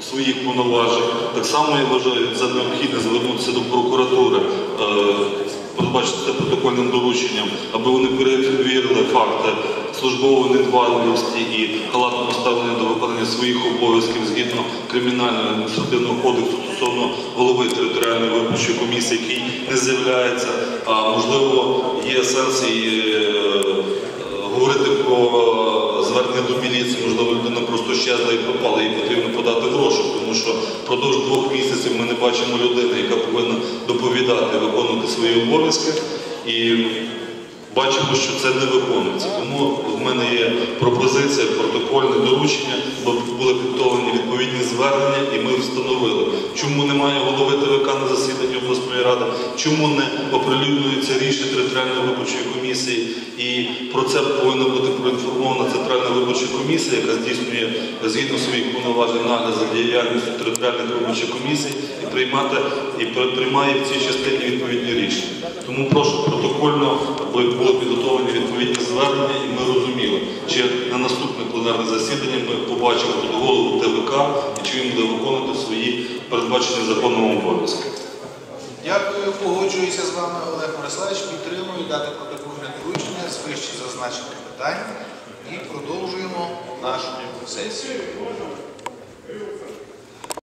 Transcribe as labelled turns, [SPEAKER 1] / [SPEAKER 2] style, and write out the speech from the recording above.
[SPEAKER 1] своїх повноважень. Так само я вважаю за необхідне звернутися до прокуратури, передбачити це протокольним дорученням, аби вони перевірили факти службової недбалості і халатного ставлення до виконання своїх обов'язків згідно Кримінального і адміністративного кодексу стосовно голови територіальної виборчої комісії, який не з'являється. А можливо, є сенс і говорити про звернення до міліції, можливо, людина просто щезла і пропала, їй потрібно подати в розшук, тому що впродовж 2 місяців ми не бачимо людини, яка повинна доповідати, виконувати свої обов'язки, і бачимо, що це не виконується. Тому в мене є пропозиція, протокольне доручення, бо були підготовлені відповідні звернення, і ми встановили, чому немає голови ТВК на засіданні обласної ради, чому не оприлюднюється рішення територіальної виборчої комісії, і про це повинна бути проінформована Центральна виборча комісія, яка здійснює згідно своїх повноважень нагляд за діяльністю територіальних виборчих комісій і приймає в цій частині відповідні рішення. Тому прошу протокольно, аби були підготовлені відповідні звернення, і ми розуміли, чи на наступне пленарне засідання ми побачимо тут голову ТВК, і чи він буде виконувати свої передбачені законом обов'язки.
[SPEAKER 2] Дякую, погоджуюся з вами, Олег Мирославович, підтримую дати протокольне доручення з вище зазначених питань і продовжуємо нашу сесію.